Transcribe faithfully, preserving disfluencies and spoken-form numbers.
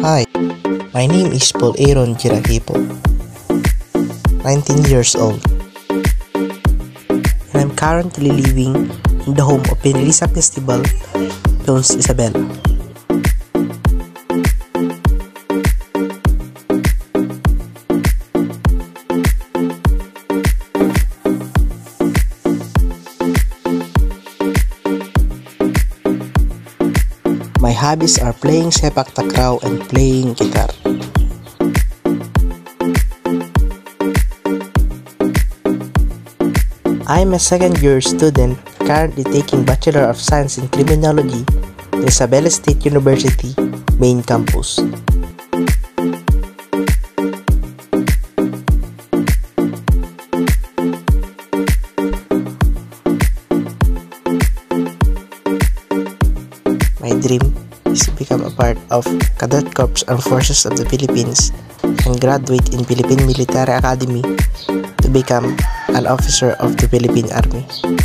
Hi, my name is Paul Aaron Girahipo, nineteen years old, and I'm currently living in the home of Pinelisa Festival, Jones Isabela. My hobbies are playing sepak takraw and playing guitar. I am a second year student currently taking Bachelor of Science in Criminology in Isabela State University main campus. My dream is to become a part of Cadet Corps Armed Forces of the Philippines and graduate in Philippine Military Academy to become an officer of the Philippine Army.